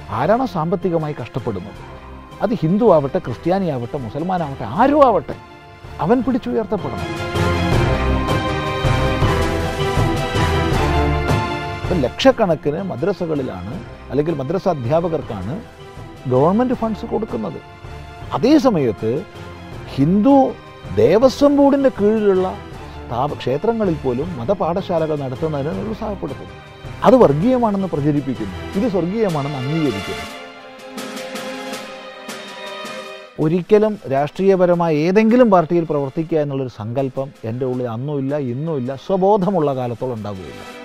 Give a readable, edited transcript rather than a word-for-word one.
ആരാണോ സാമ്പത്തികമായി കഷ്ടപ്പെടുന്നത്, അത് ഹിന്ദു ആവട്ടെ, ക്രിസ്ത്യാനിയാവട്ടെ, മുസൽമാനാവട്ടെ, ആരും ആവട്ടെ, അവൻ പിടിച്ചുയർത്തപ്പെടണം. ഇപ്പം ലക്ഷക്കണക്കിന് മദ്രസകളിലാണ് അല്ലെങ്കിൽ മദ്രസ അധ്യാപകർക്കാണ് ഗവൺമെൻറ് ഫണ്ട്സ് കൊടുക്കുന്നത്. അതേ സമയത്ത് ഹിന്ദു ദേവസ്വം ബോർഡിൻ്റെ കീഴിലുള്ള ക്ഷേത്രങ്ങളിൽ പോലും മതപാഠശാലകൾ നടത്തുന്നതിന് നിരുത്സാഹപ്പെടുത്തുന്നു. അത് വർഗീയമാണെന്ന് പ്രചരിപ്പിക്കുന്നു, ഇത് സ്വർഗീയമാണെന്ന് അംഗീകരിക്കുന്നു. ഒരിക്കലും രാഷ്ട്രീയപരമായ ഏതെങ്കിലും പാർട്ടിയിൽ പ്രവർത്തിക്കുക എന്നുള്ളൊരു സങ്കല്പം എൻ്റെ ഉള്ളിൽ അന്നുമില്ല, ഇന്നുമില്ല, സ്വബോധമുള്ള കാലത്തോളം ഉണ്ടാവുകയില്ല.